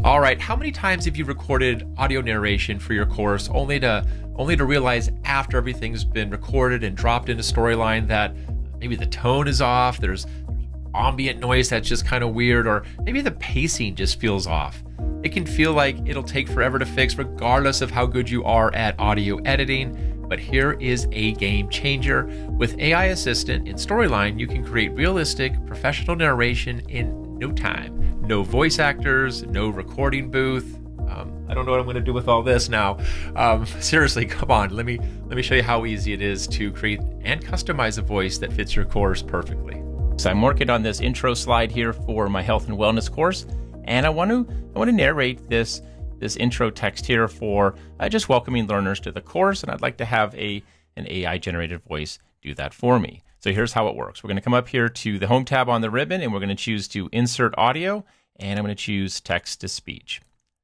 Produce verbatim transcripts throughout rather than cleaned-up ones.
All right, how many times have you recorded audio narration for your course only to only to realize after everything's been recorded and dropped into Storyline that maybe the tone is off, there's ambient noise that's just kind of weird, or maybe the pacing just feels off? It can feel like it'll take forever to fix regardless of how good you are at audio editing, but here is a game changer. With A I Assistant in Storyline, you can create realistic, professional narration in no time. No voice actors, no recording booth. Um, I don't know what I'm going to do with all this now. Um, seriously, come on. Let me let me show you how easy it is to create and customize a voice that fits your course perfectly. So I'm working on this intro slide here for my health and wellness course, and I want to I want to narrate this this intro text here for uh, just welcoming learners to the course, and I'd like to have a an A I generated voice do that for me. So here's how it works. We're going to come up here to the Home tab on the ribbon, and we're going to choose to insert audio, and I'm going to choose text to speech.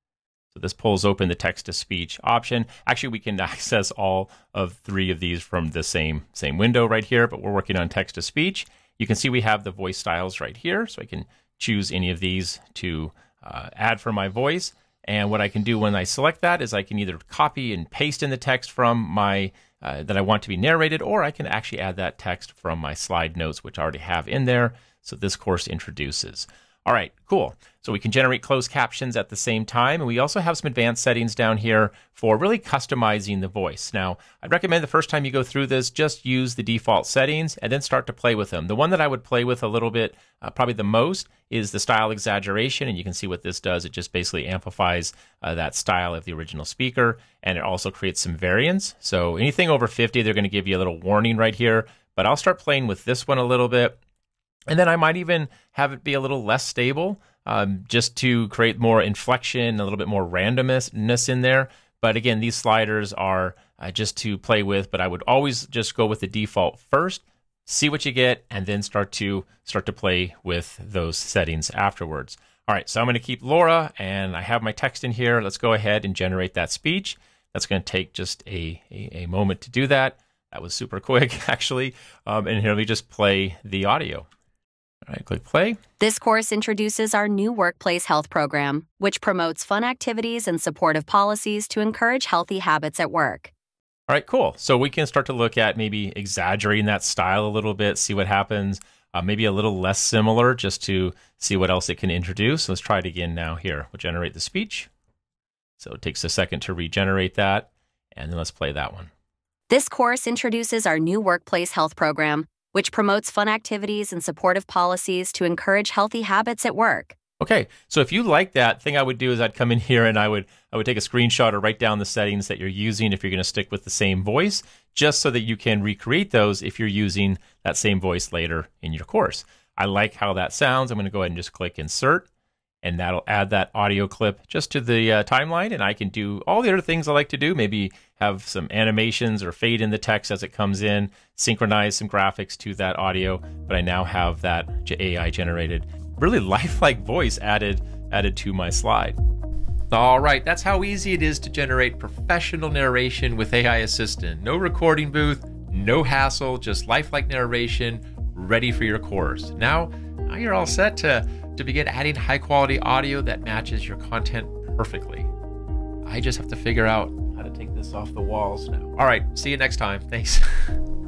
So this pulls open the text to speech option. Actually, we can access all of three of these from the same, same window right here, but we're working on text to speech. You can see we have the voice styles right here, so I can choose any of these to uh, add for my voice. And what I can do when I select that is I can either copy and paste in the text from my uh, that I want to be narrated, or I can actually add that text from my slide notes, which I already have in there. So this course introduces. All right, cool. So we can generate closed captions at the same time. And we also have some advanced settings down here for really customizing the voice. Now, I'd recommend the first time you go through this, just use the default settings and then start to play with them. The one that I would play with a little bit, uh, probably the most, is the style exaggeration. And you can see what this does. It just basically amplifies uh, that style of the original speaker. And it also creates some variance. So anything over fifty, they're going to give you a little warning right here. But I'll start playing with this one a little bit. And then I might even have it be a little less stable, um, just to create more inflection, a little bit more randomness in there. But again, these sliders are uh, just to play with, but I would always just go with the default first, see what you get, and then start to start to play with those settings afterwards. All right, so I'm going to keep Laura, and I have my text in here. Let's go ahead and generate that speech. That's going to take just a, a, a moment to do that. That was super quick, actually. Um, and here, let me just play the audio. All right, click play. This course introduces our new workplace health program, which promotes fun activities and supportive policies to encourage healthy habits at work. All right, cool. So we can start to look at maybe exaggerating that style a little bit, see what happens. Uh, maybe a little less similar, just to see what else it can introduce. Let's try it again now here. We'll generate the speech. So it takes a second to regenerate that. And then let's play that one. This course introduces our new workplace health program, which promotes fun activities and supportive policies to encourage healthy habits at work. Okay, so if you like that, thing I would do is I'd come in here and I would I would take a screenshot or write down the settings that you're using if you're going to stick with the same voice, just so that you can recreate those if you're using that same voice later in your course. I like how that sounds. I'm going to go ahead and just click Insert, and that'll add that audio clip just to the uh, timeline, and I can do all the other things I like to do, maybe have some animations or fade in the text as it comes in, synchronize some graphics to that audio, but I now have that A I-generated, really lifelike voice added, added to my slide. All right, that's how easy it is to generate professional narration with A I Assistant. No recording booth, no hassle, just lifelike narration ready for your course. Now, now you're all set to to begin adding high quality audio that matches your content perfectly. I just have to figure out how to take this off the walls now. All right, see you next time. Thanks.